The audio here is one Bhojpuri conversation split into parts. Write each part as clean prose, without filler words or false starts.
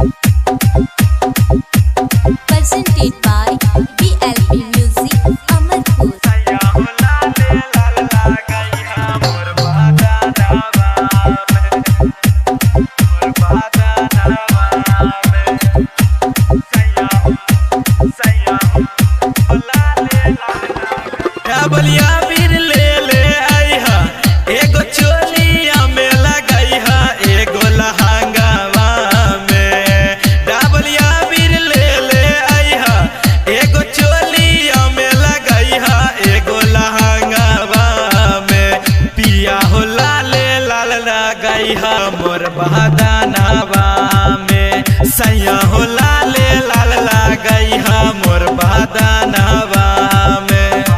Presented by BLP Music, Amarpur. बलिया बीर ले ले आई हा, एगो चोलिया में लगाई हा, एगो लहंगावा में। डाबलिया बीर ले ले आई हा, एगो चोलिया में लगाई हा, एगो लहंगावा में। पिया हो लाले लाल लगाई हा मोर बहादानावा में। सैया हो लाले लाल लगाई हा मोर बहादानावा में।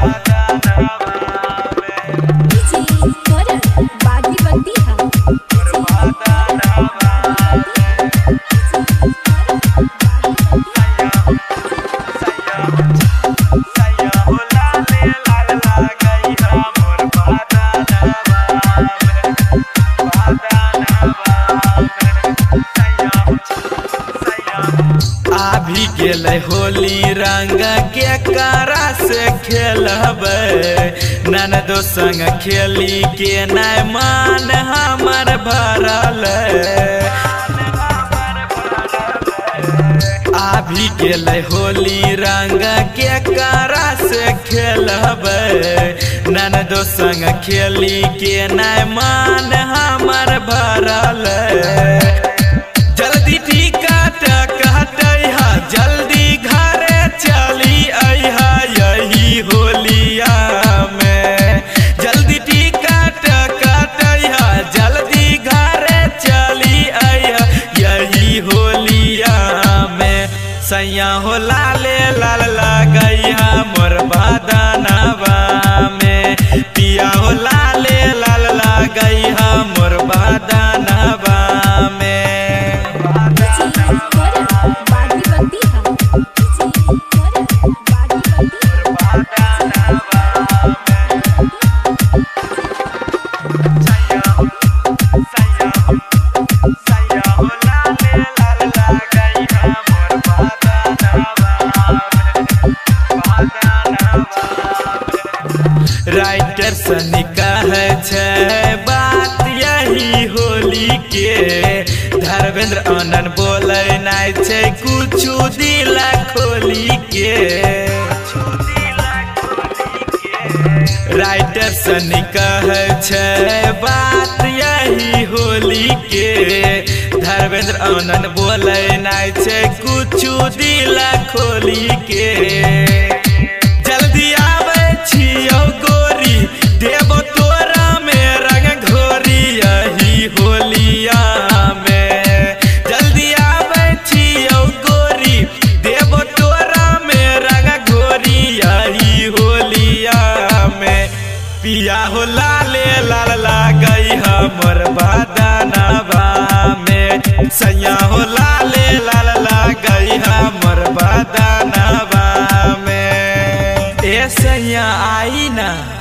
अभी गेले होली रंग के कारा से खेलबे, ननदो संग खेली के नाय मान हमर भरल। अभी गेले होली रंग के कारा से खेलबे, ननदो संग खेली के नाय मान हमर भरल। जल्दी टिकट कटैहा, जल्दी घरे चली आइहा यही होलिया में। जल्दी टिकट कटैहा, जल्दी घरे चली आइहा यही होलिया में। सैया हो लाले लाल लगैहा मोर बदनवा में। पिया हो लाले लाल लगैहा मोर बदनवा में। राइटर सनी कहे छे बात यही होली के, धर्मेंद्र आनंद बोले नाय छे कुछु दिल खोली के। राइटर सनी कहे छे बात यही होली के, धर्मेंद्र आनंद बोले नाय छे कुछु दिल खोली के। जल्दी आवे छियो गोरी, देवो तोरा में रंग घोरी यही होलिया में। जल्दी आवे छियो गोरी, देवो तोरा में रंग घोरी यही होलिया में। पिया हो लाले लाल लगई हमर बदनवा में। सैया हो लाले लाल लगई हमर बदनवा में। ए सैया आई ना।